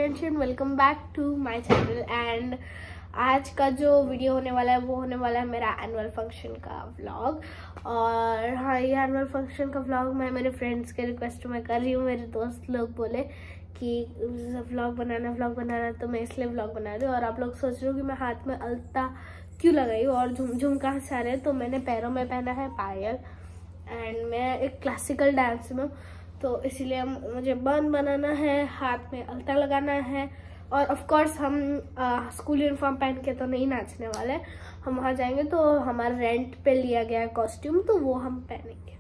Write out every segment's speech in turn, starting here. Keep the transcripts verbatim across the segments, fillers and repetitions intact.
Priyanshi and welcome back to my channel. And आज का जो वीडियो होने वाला है वो होने वाला है मेरा एनुअल फंक्शन का व्लॉग। और हाँ, ये एनुअल फंक्शन का व्लॉग मैं मेरे फ्रेंड्स के रिक्वेस्ट में कर रही हूँ। मेरे दोस्त लोग बोले कि व्लॉग बनाना व्लॉग बनाना तो मैं इसलिए व्लॉग बना रही हूँ। और आप लोग सोच रहे हो कि मैं हाथ में अलता क्यों लगाई हूँ और झुम झुम कहाँ से आ रहे हैं। तो मैंने पैरों में पहना है पायल एंड मैं एक क्लासिकल डांस में, तो इसीलिए मुझे बन बनाना है, हाथ में अलता लगाना है। और ऑफ कोर्स हम आ, स्कूल यूनिफॉर्म पहन के तो नहीं नाचने वाले। हम वहाँ जाएंगे तो हमारा रेंट पे लिया गया है कॉस्ट्यूम, तो वो हम पहनेंगे।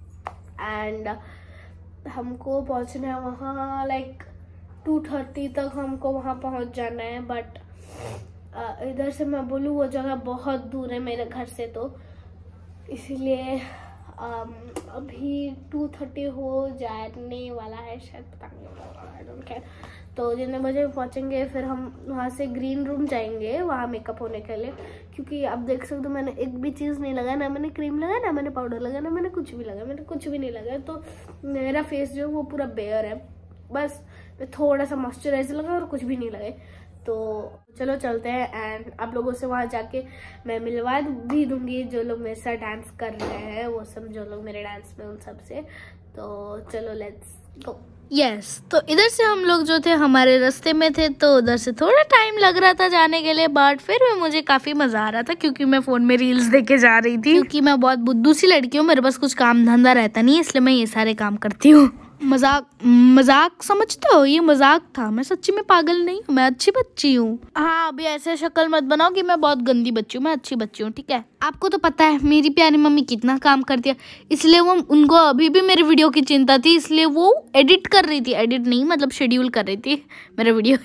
एंड हमको पहुँचना है वहाँ लाइक टू थर्टी तक हमको वहाँ पहुँच जाना है। बट इधर से मैं बोलूँ वो जगह बहुत दूर है मेरे घर से, तो इसीलिए Um, अभी टू थर्टी हो जाने वाला है शायद, पता नहीं, आई डोंट केयर। तो जितने बजे पहुंचेंगे फिर हम वहाँ से ग्रीन रूम जाएंगे वहाँ मेकअप होने के लिए। क्योंकि आप देख सकते हो मैंने एक भी चीज़ नहीं लगाया, ना मैंने क्रीम लगाया, ना मैंने पाउडर लगाया, ना मैंने कुछ भी लगाया, मैंने कुछ भी नहीं लगाया। तो मेरा फेस जो है वो पूरा बेयर है, बस मैं थोड़ा सा मॉइस्चराइजर लगा और कुछ भी नहीं लगाए। तो चलो चलते हैं। एंड आप लोगों से वहाँ जाके मैं मिलवा भी दूंगी जो लोग मेरे साथ डांस कर रहे हैं, वो सब जो लोग मेरे डांस में, उन सब से। तो चलो लेट्स गो। यस yes, तो इधर से हम लोग जो थे हमारे रास्ते में थे, तो उधर से थोड़ा टाइम लग रहा था जाने के लिए। बट फिर भी मुझे काफी मजा आ रहा था क्योंकि मैं फोन में रील्स देखे जा रही थी। क्योंकि मैं बहुत बुद्धू सी लड़की हूँ, मेरे पास कुछ काम धंधा रहता नहीं, इसलिए मैं ये सारे काम करती हूँ। मजाक मजाक समझते हो, ये मजाक था, मैं सच्ची में पागल नहीं हूँ, मैं अच्छी बच्ची हूँ। हाँ, अभी ऐसे शक्ल मत बनाओ कि मैं बहुत गंदी बच्ची हूँ, मैं अच्छी बच्ची हूँ, ठीक है। आपको तो पता है मेरी प्यारी मम्मी कितना काम करती है, इसलिए वो उनको अभी भी मेरे वीडियो की चिंता थी, इसलिए वो एडिट कर रही थी, एडिट नहीं मतलब शेड्यूल कर रही थी मेरा video.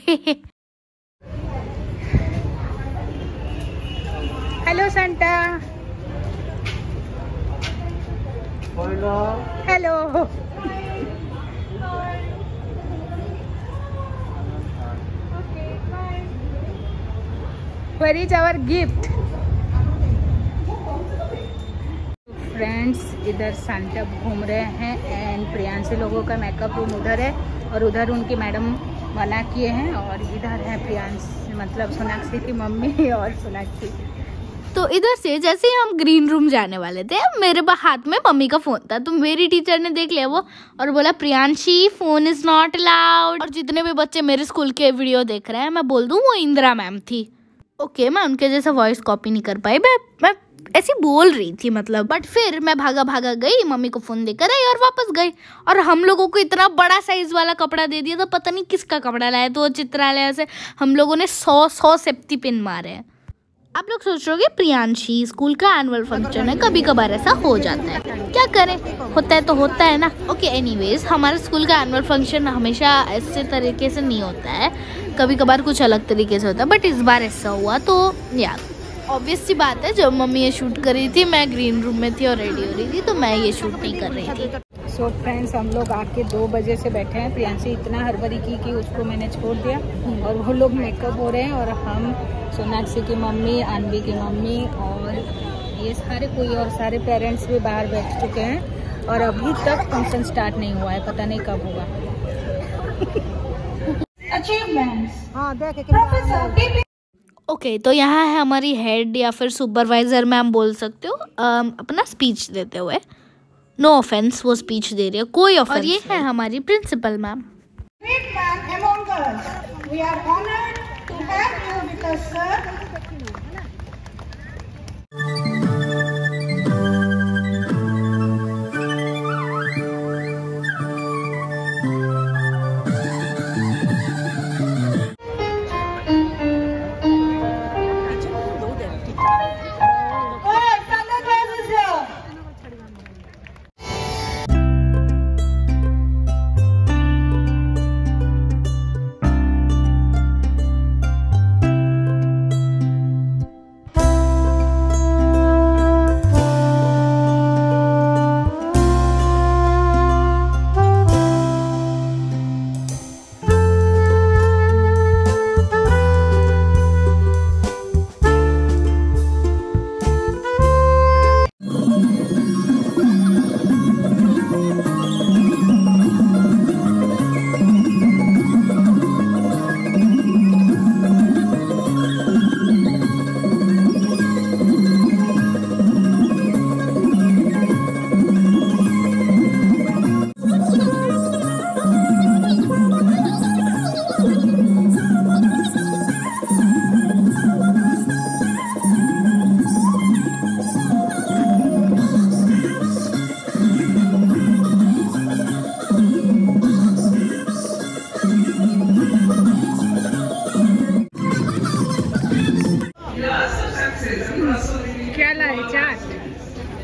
Hello Santa, hello, Where is our gift? Friends, इधर सांता घूम रहे हैं एंड प्रियांशी लोगों का मेकअप रूम उधर है और उधर उनकी मैडम मना किए हैं। और इधर है प्रियांशी मतलब सोनाक्षी की मम्मी और सोनाक्षी। तो इधर से जैसे ही हम ग्रीन रूम जाने वाले थे, मेरे हाथ में मम्मी का फोन था, तो मेरी टीचर ने देख लिया वो और बोला Priyanshi phone is not allowed. और जितने भी बच्चे मेरे स्कूल के वीडियो देख रहे हैं, मैं बोल दूं वो इंदिरा मैम थी। ओके okay, मैं उनके जैसा वॉइस कॉपी नहीं कर पाई, मैं मैं ऐसी बोल रही थी मतलब। बट फिर मैं भागा भागा गई, मम्मी को फोन देकर आई और वापस गई। और हम लोगों को इतना बड़ा साइज वाला कपड़ा दे दिया था, पता नहीं किसका कपड़ा लाया, तो चित्रालय से हम लोगों ने सौ सौ सेफ्टी पिन मारे हैं। आप लोग सोच रहे होगे प्रियांशी स्कूल का एनुअल फंक्शन है, कभी कभार ऐसा हो जाता है, क्या करें, होता है तो होता है ना। ओके एनीवेज, हमारे स्कूल का एनुअल फंक्शन हमेशा ऐसे तरीके से नहीं होता है, कभी कभार कुछ अलग तरीके से होता है। बट इस बार ऐसा हुआ, तो यार ऑब्वियस सी बात है, जब मम्मी ये शूट कर रही थी मैं ग्रीन रूम में थी और रेडी हो रही थी, तो मैं ये शूट नहीं कर रही थी। सो so फ्रेंड्स, हम लोग आके दो बजे से बैठे हैं। प्रियांशी इतना हड़बड़ी की कि उसको मैंने छोड़ दिया और वो लोग मेकअप हो रहे हैं। और हम सोनाक्षी की मम्मी, अनवी की मम्मी और ये सारे कोई और सारे पेरेंट्स भी बाहर बैठ चुके हैं और अभी तक फंक्शन स्टार्ट नहीं हुआ है, पता नहीं कब होगा। ओके okay, तो यहाँ है हमारी हेड या फिर सुपरवाइजर मैम बोल सकते हो, um, अपना स्पीच देते हुए। नो ऑफेंस, वो स्पीच दे रही है, कोई ऑफेंस। और ये है हमारी principal ma'am.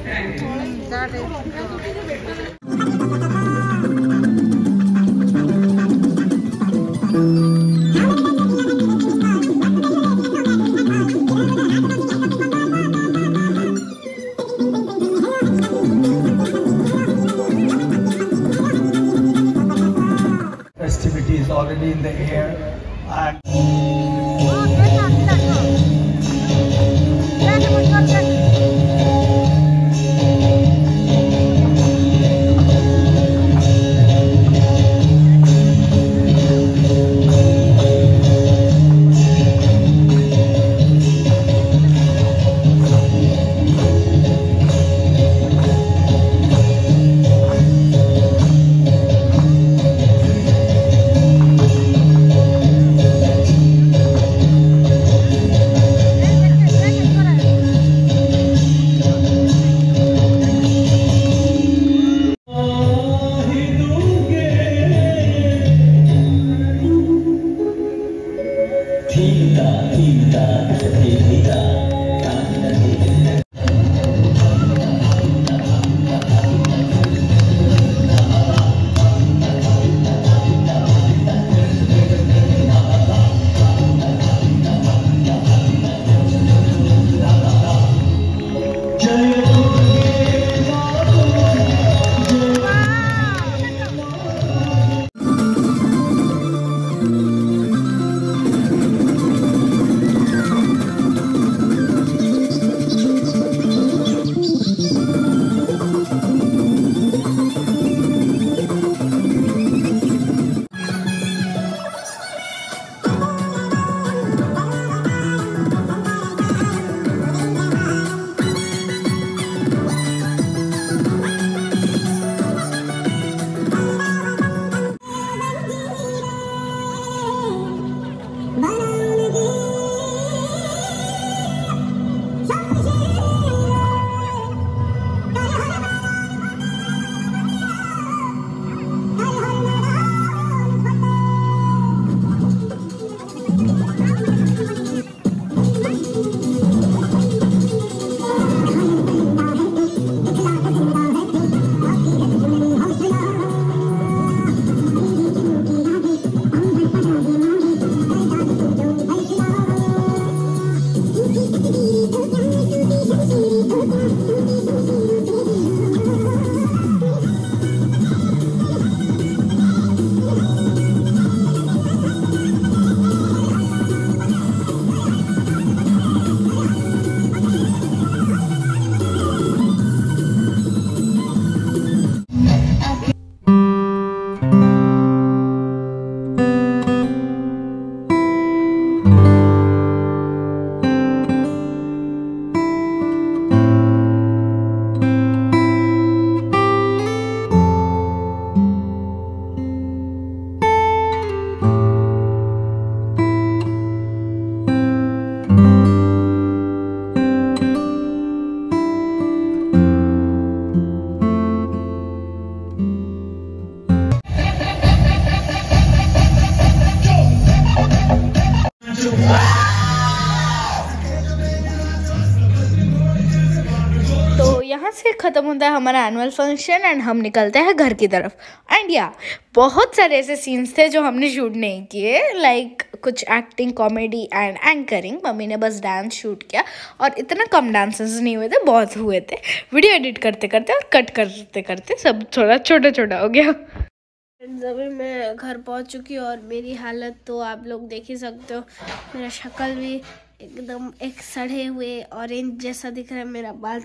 Festivity is already in the air. And यहाँ से ख़त्म होता है हमारा एनुअल फंक्शन एंड हम निकलते हैं घर की तरफ। एंड या बहुत सारे ऐसे सीन्स थे जो हमने शूट नहीं किए, लाइक कुछ acting, comedy and anchoring. Mummy ने बस डांस शूट किया और इतना कम डांसेस नहीं हुए थे, बहुत हुए थे। वीडियो एडिट करते करते और कट करते करते सब थोड़ा छोटा छोटा हो गया। अभी मैं घर पहुंच चुकी हूँ और मेरी हालत तो आप लोग देख ही सकते हो। मेरा शक्ल भी एकदम एक सड़े हुए ऑरेंज जैसा दिख रहा है, मेरा बाल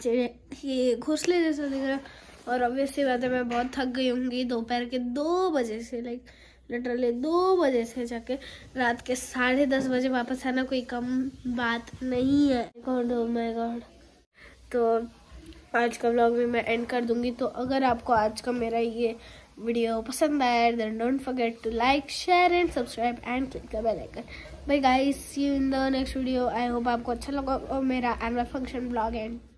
ये घोंसले जैसा दिख रहा है। और ऑब्वियसली बात है मैं बहुत थक गई होंगी दोपहर के दो बजे से, लाइक लिटरली दो बजे से जाके रात के साढ़े दस बजे वापस आना कोई कम बात नहीं है। God oh my God. तो आज का व्लॉग भी मैं एंड कर दूंगी। तो अगर आपको आज का मेरा ये वीडियो पसंद आया then don't forget to like, share and subscribe and click the bell icon. Bye guys, see you in the next video. I hope आपको अच्छा लगा और मेरा एनुअल फंक्शन व्लॉग एंड